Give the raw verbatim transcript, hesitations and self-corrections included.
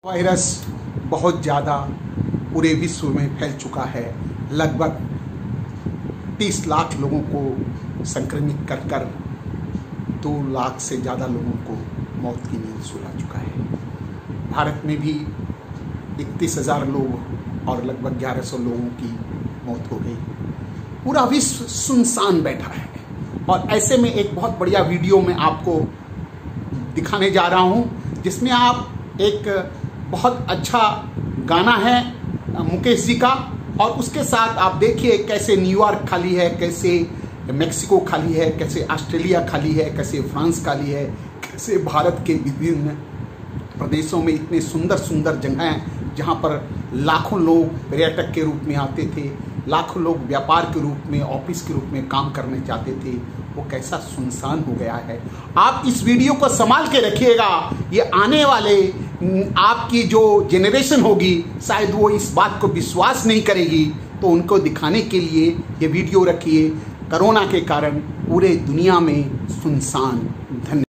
Virus बहुत ज़्यादा पूरे विश्व में फैल चुका है। लगभग तीस लाख लोगों को संक्रमित कर कर दो लाख से ज़्यादा लोगों को मौत की नींद सुला चुका है। भारत में भी इकतीस हज़ार लोग और लगभग ग्यारह सौ लोगों की मौत हो गई। पूरा विश्व सुनसान बैठा है और ऐसे में एक बहुत बढ़िया वीडियो मैं आपको दिखाने जा रहा हूँ, जिसमें आप एक बहुत अच्छा गाना है मुकेश जी का, और उसके साथ आप देखिए कैसे न्यूयॉर्क खाली है, कैसे मेक्सिको खाली है, कैसे ऑस्ट्रेलिया खाली है, कैसे फ्रांस खाली है, कैसे भारत के विभिन्न प्रदेशों में इतने सुंदर सुंदर जगह हैं जहाँ पर लाखों लोग पर्यटक के रूप में आते थे, लाखों लोग व्यापार के रूप में, ऑफिस के रूप में काम करने चाहते थे। वो कैसा सुनसान हो गया है। आप इस वीडियो को संभाल के रखिएगा। ये आने वाले आपकी जो जेनरेशन होगी शायद वो इस बात को विश्वास नहीं करेगी, तो उनको दिखाने के लिए ये वीडियो रखिए। कोरोना के कारण पूरे दुनिया में सुनसान। धन्यवाद।